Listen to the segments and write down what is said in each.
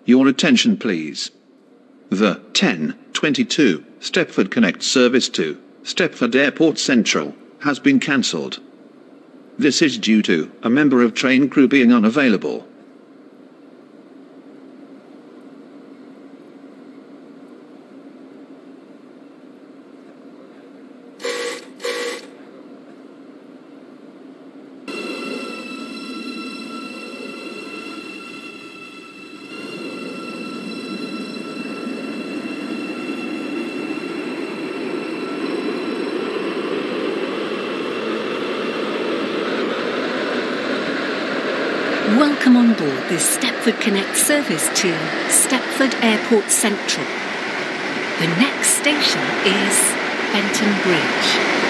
Your attention please. The 10:22 Stepford Connect service to Stepford Airport Central has been cancelled. This is due to a member of train crew being unavailable. Welcome on board this Stepford Connect service to Stepford Airport Central. The next station is Benton Bridge.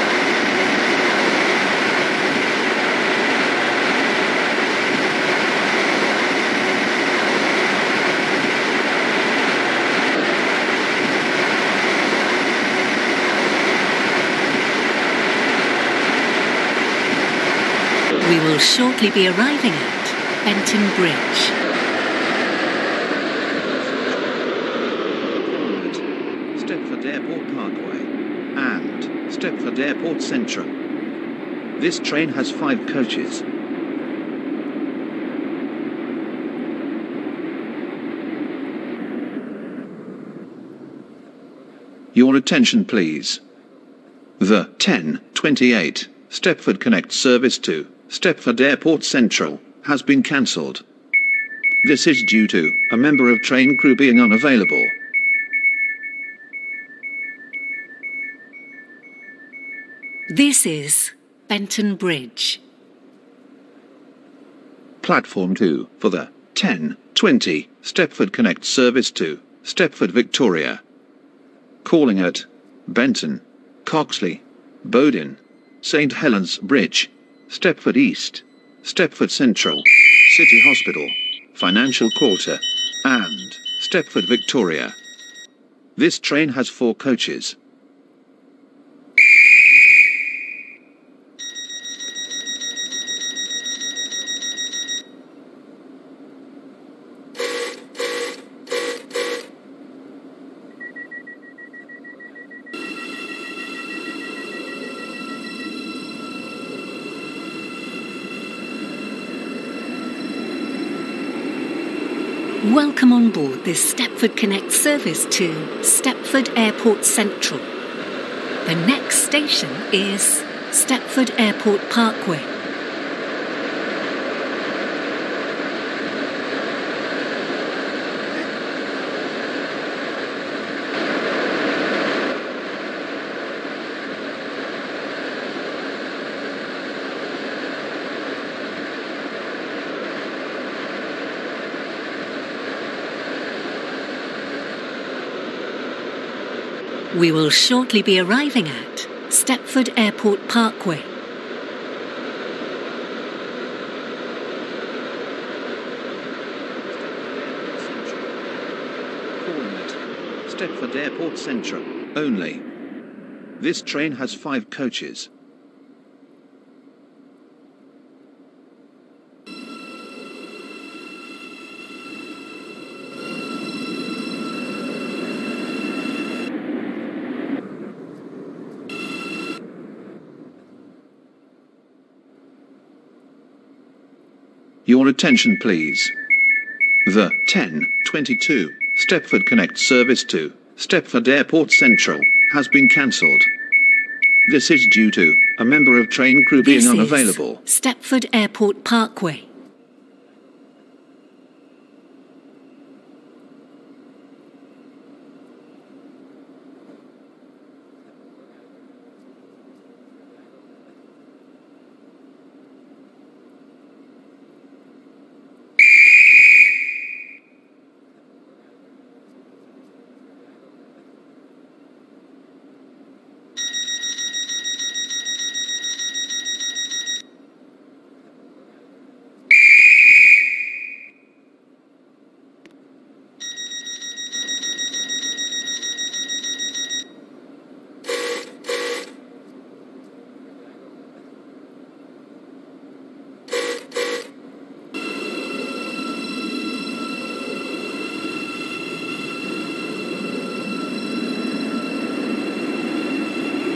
We will shortly be arriving at Benton Bridge. Stepford Airport Parkway and Stepford Airport Central. This train has 5 coaches. Your attention please. The 10:28 Stepford Connect service to Stepford Airport Central has been cancelled. This is due to a member of train crew being unavailable. This is Benton Bridge. Platform 2 for the 10:20 Stepford Connect service to Stepford Victoria. Calling at Benton, Coxly, Bowden, St Helens Bridge, Stepford East, Stepford Central, City Hospital, Financial Quarter, and Stepford Victoria. This train has 4 coaches. Welcome on board this Stepford Connect service to Stepford Airport Central. The next station is Stepford Airport Parkway. We will shortly be arriving at Stepford Airport Parkway. Calling at Stepford Airport Central only. This train has 5 coaches. Your attention please. The 10:22 Stepford Connect service to Stepford Airport Central has been cancelled. This is due to a member of train crew being unavailable. This is Stepford Airport Parkway.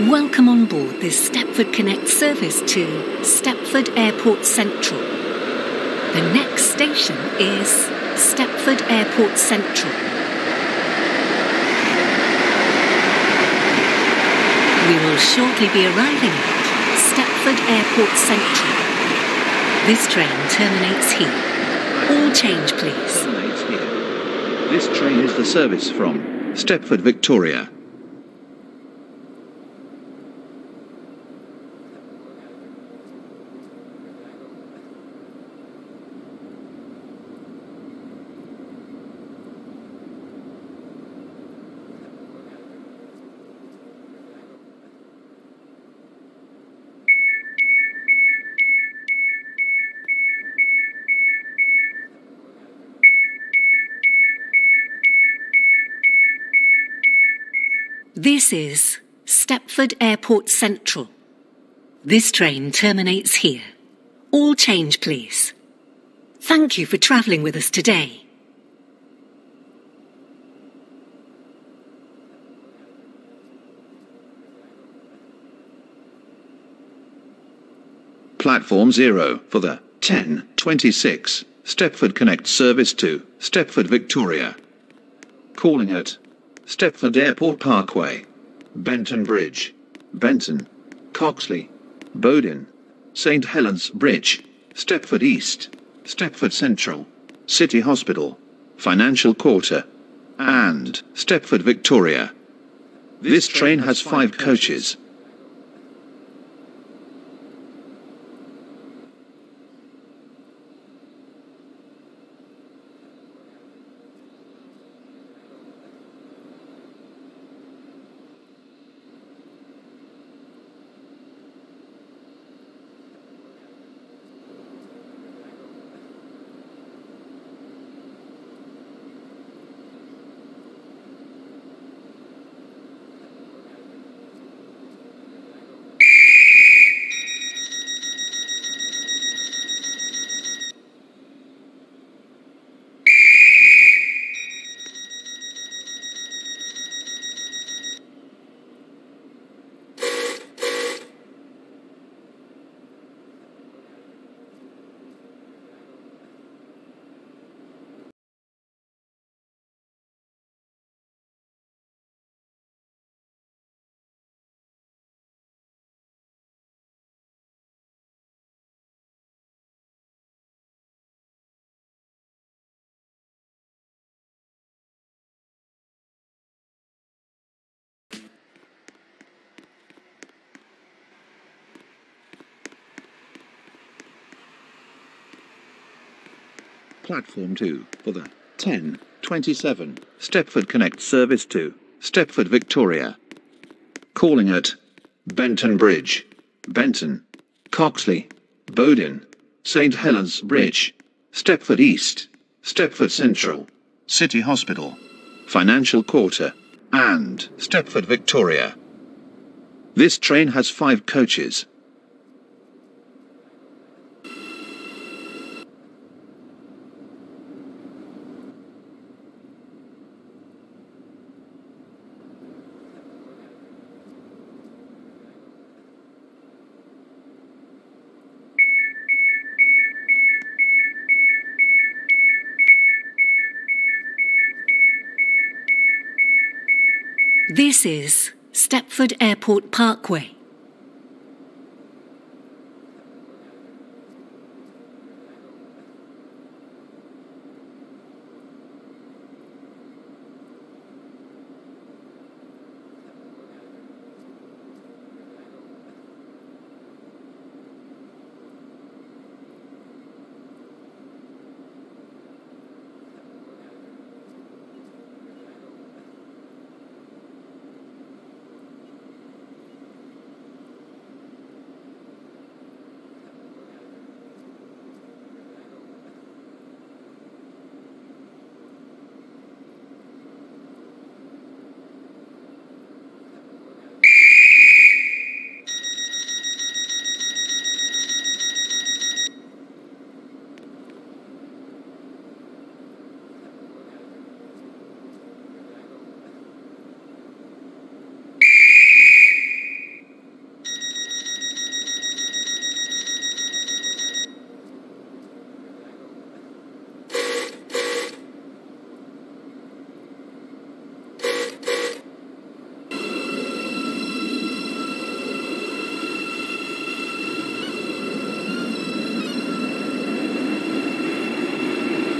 Welcome on board this Stepford Connect service to Stepford Airport Central. The next station is Stepford Airport Central. We will shortly be arriving at Stepford Airport Central. This train terminates here. All change, please. Terminates here. This train is the service from Stepford, Victoria. This is Stepford Airport Central. This train terminates here. All change, please. Thank you for travelling with us today. Platform 0 for the 10:26 Stepford Connect service to Stepford, Victoria. Calling at Stepford Airport Parkway, Benton Bridge, Benton, Coxly, Bowden, St Helens Bridge, Stepford East, Stepford Central, City Hospital, Financial Quarter, and Stepford, Victoria. This train has 5 coaches. Platform 2 for the 10:27 Stepford Connect service to Stepford, Victoria. Calling at Benton Bridge, Benton, Coxly, Bowden, St Helens Bridge, Stepford East, Stepford Central, City Hospital, Financial Quarter, and Stepford, Victoria. This train has 5 coaches. This is Stepford Airport Parkway.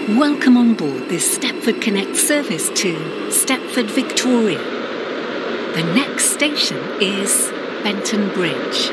Welcome on board this Stepford Connect service to Stepford Victoria. The next station is Benton Bridge.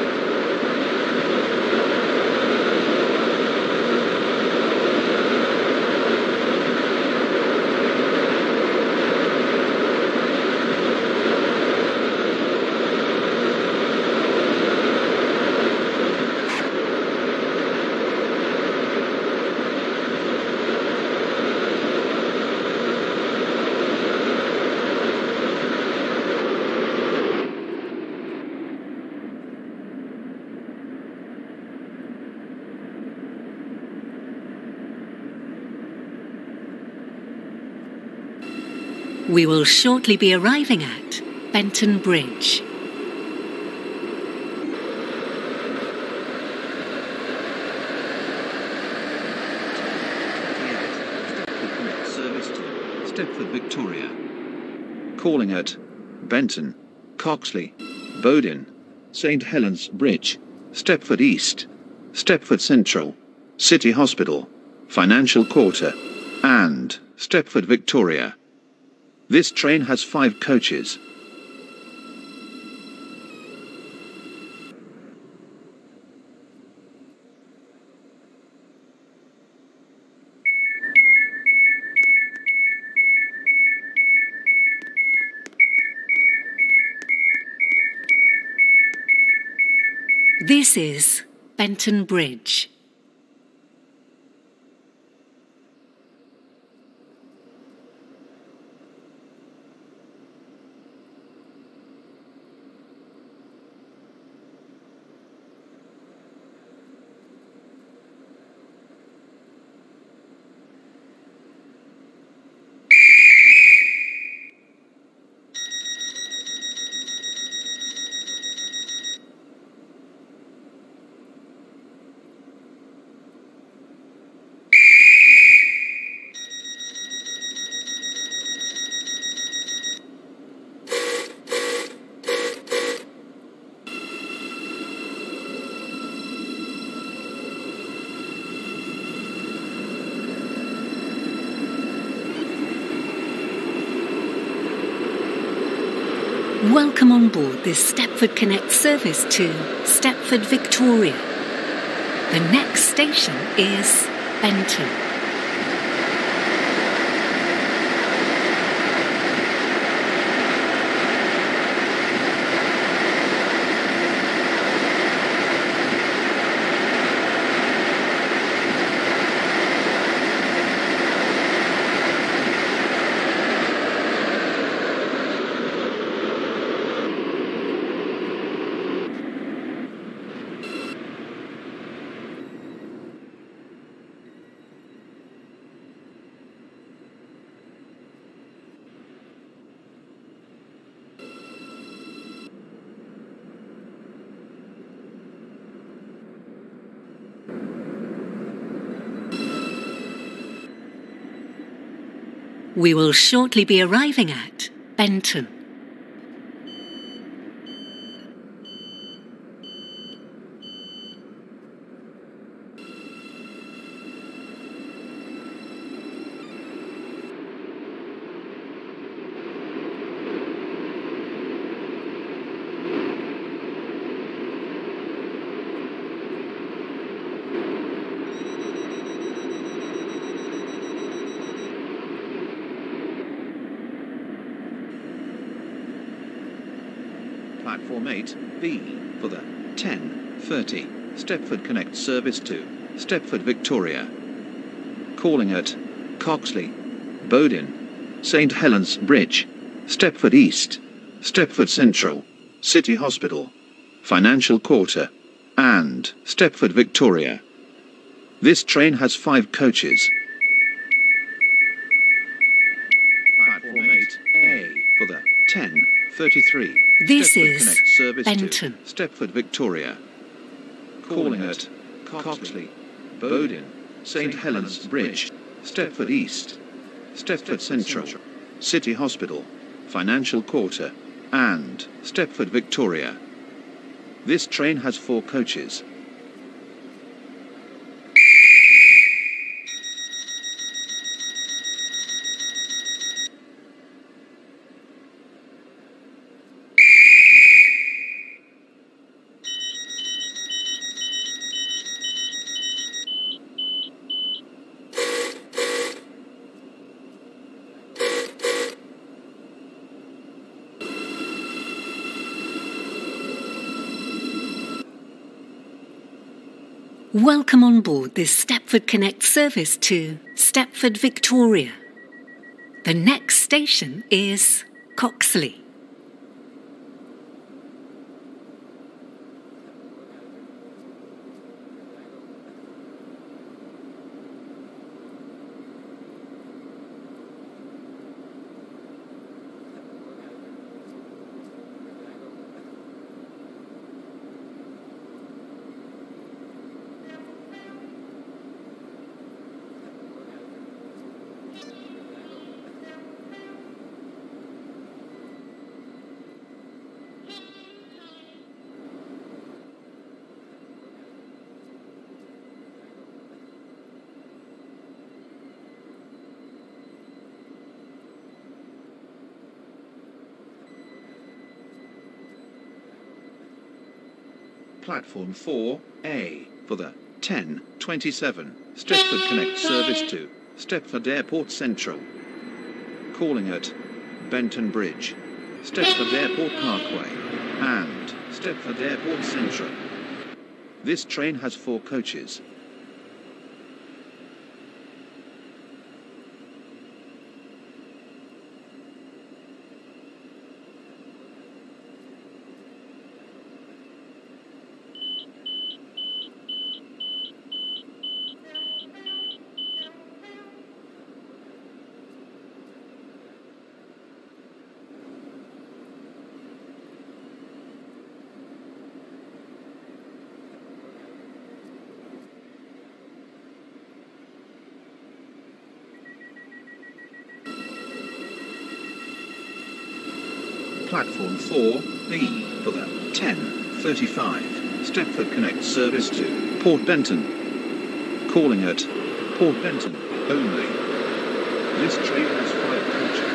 We will shortly be arriving at Benton Bridge. Service to Stepford, Victoria. Calling at Benton, Coxly, Bowden, St Helens Bridge, Stepford East, Stepford Central, City Hospital, Financial Quarter, and Stepford, Victoria. This train has 5 coaches. This is Benton Bridge. Welcome on board this Stepford Connect service to Stepford, Victoria. The next station is Benton. We will shortly be arriving at Benton. Platform 8B for the 10:30 Stepford Connect service to Stepford, Victoria. Calling at Coxly, Bowden, St Helens Bridge, Stepford East, Stepford Central, City Hospital, Financial Quarter, and Stepford, Victoria. This train has 5 coaches. Platform 8A for the 10:33 This Stepford is Connect service Benton. to Stepford, Victoria. Calling at Coxly, Bowden, St Helens Bridge, Stepford East, Stepford Central, City Hospital, Financial Quarter, and Stepford, Victoria. This train has 4 coaches. Welcome on board this Stepford Connect service to Stepford, Victoria. The next station is Coxly. Platform 4A for the 10:27 Stepford Connect service to Stepford Airport Central. Calling at Benton Bridge, Stepford Airport Parkway and Stepford Airport Central. This train has 4 coaches. Platform 4B for the 10:35 Stepford Connect service to Port Benton. Calling at Port Benton only. This train has 5 coaches.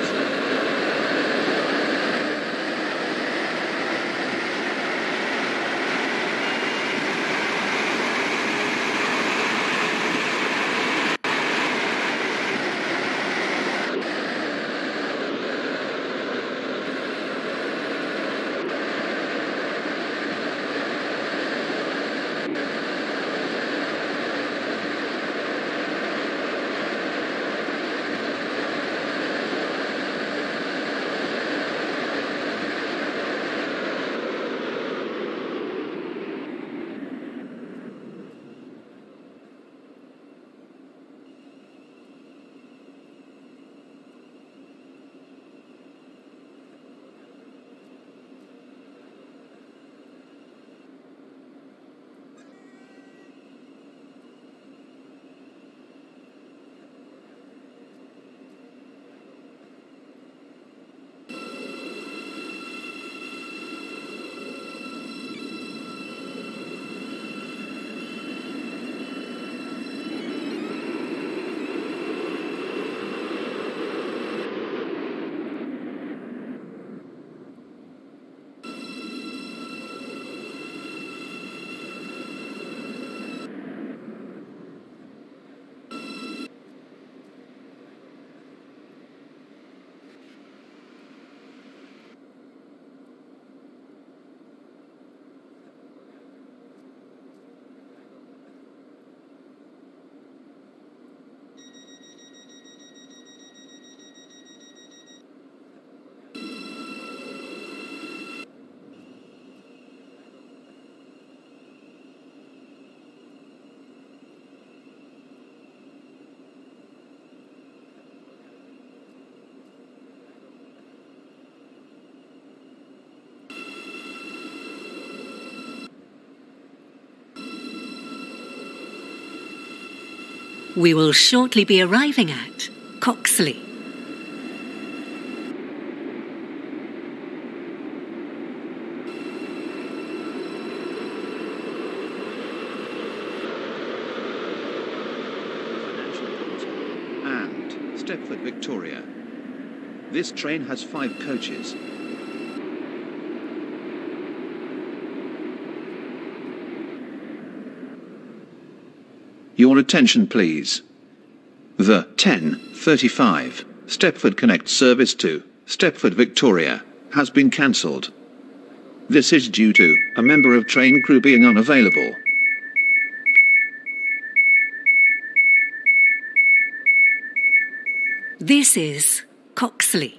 We will shortly be arriving at Coxly. And Stepford, Victoria. This train has 5 coaches. Your attention please. The 10:35 Stepford Connect service to Stepford, Victoria has been cancelled. This is due to a member of train crew being unavailable. This is Coxly.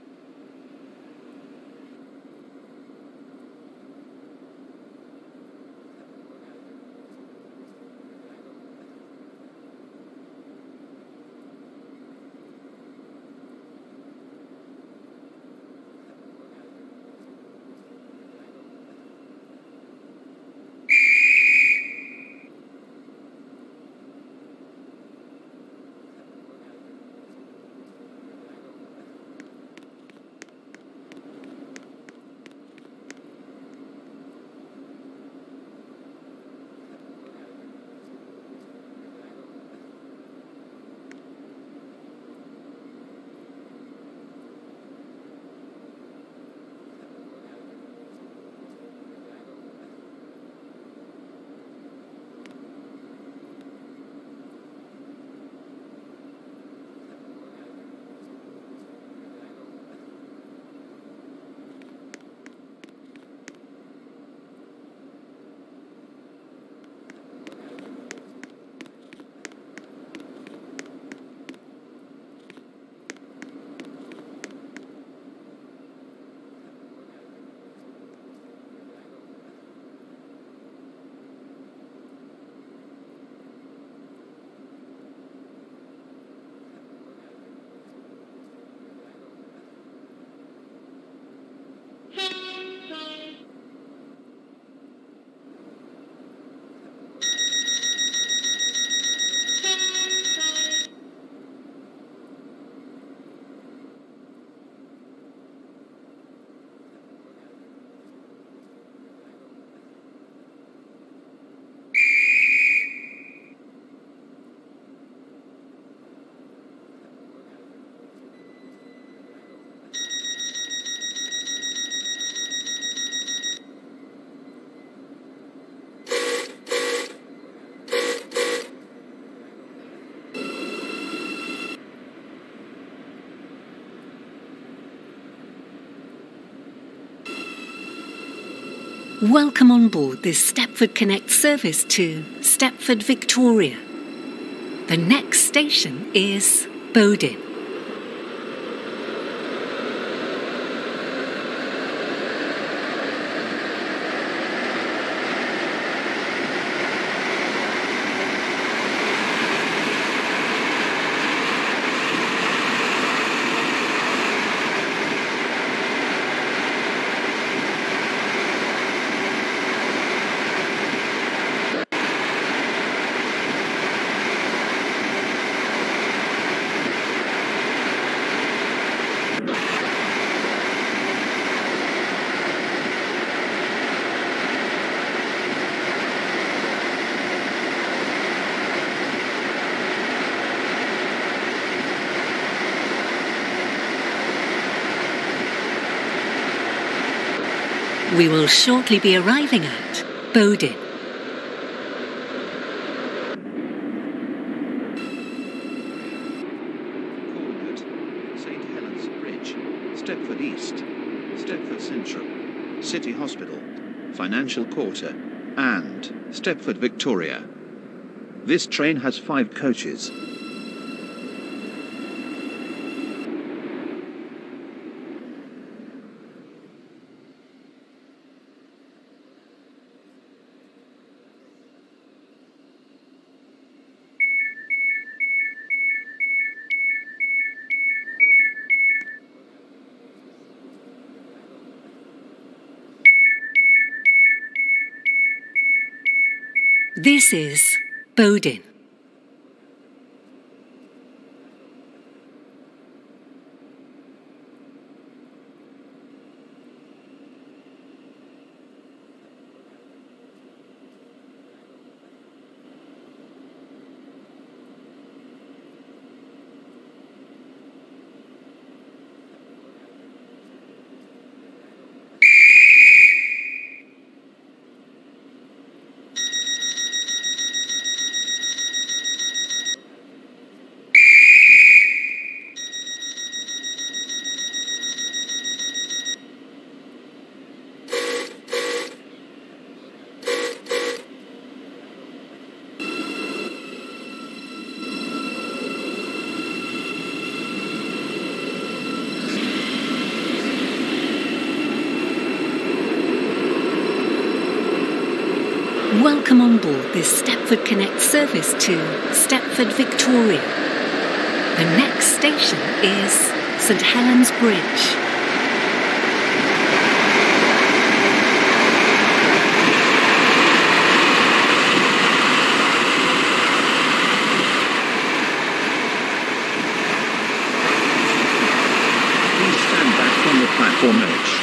Welcome on board this Stepford Connect service to Stepford, Victoria. The next station is Bowden. We will shortly be arriving at Bowden. Calling at St. Helens Bridge, Stepford East, Stepford Central, City Hospital, Financial Quarter, and Stepford, Victoria. This train has 5 coaches. This is Bowden. Welcome on board this Stepford Connect service to Stepford, Victoria. The next station is St Helens Bridge. Please stand back from the platform edge.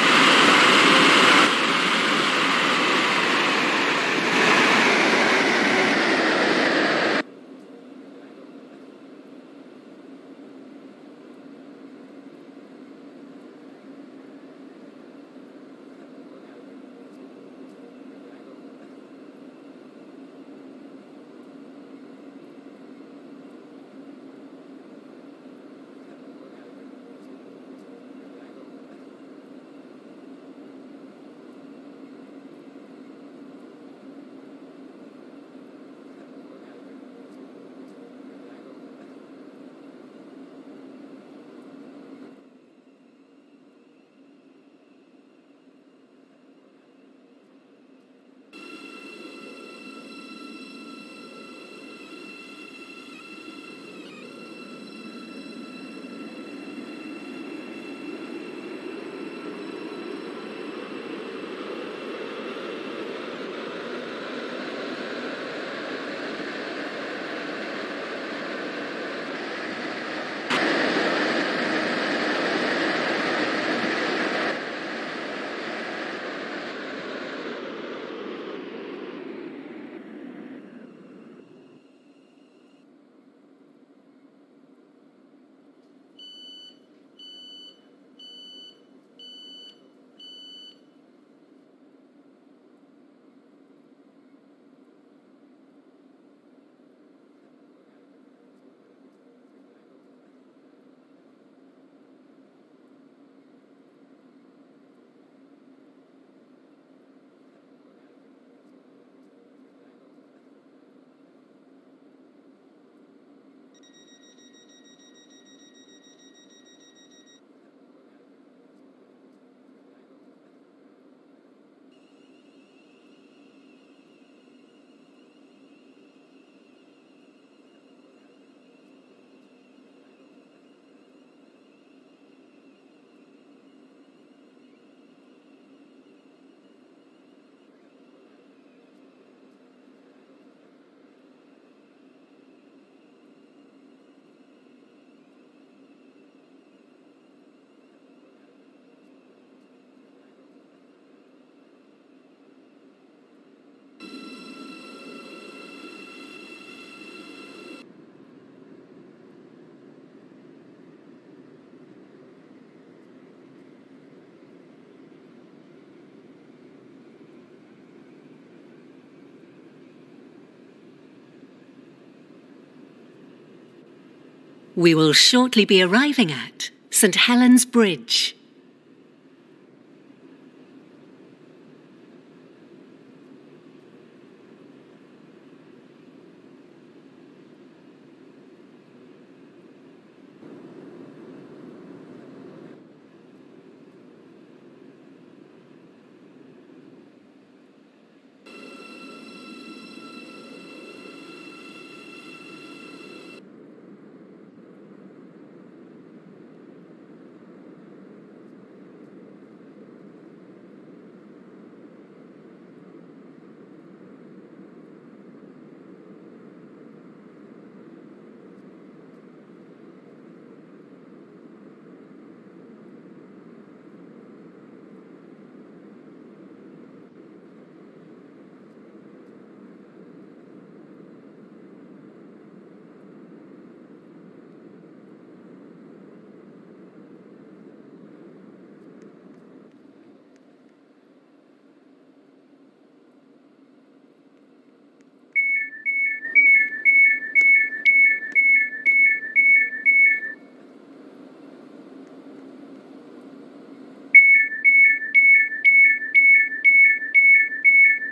We will shortly be arriving at St Helens Bridge.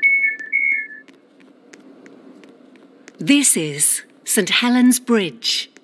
This is St Helens Bridge.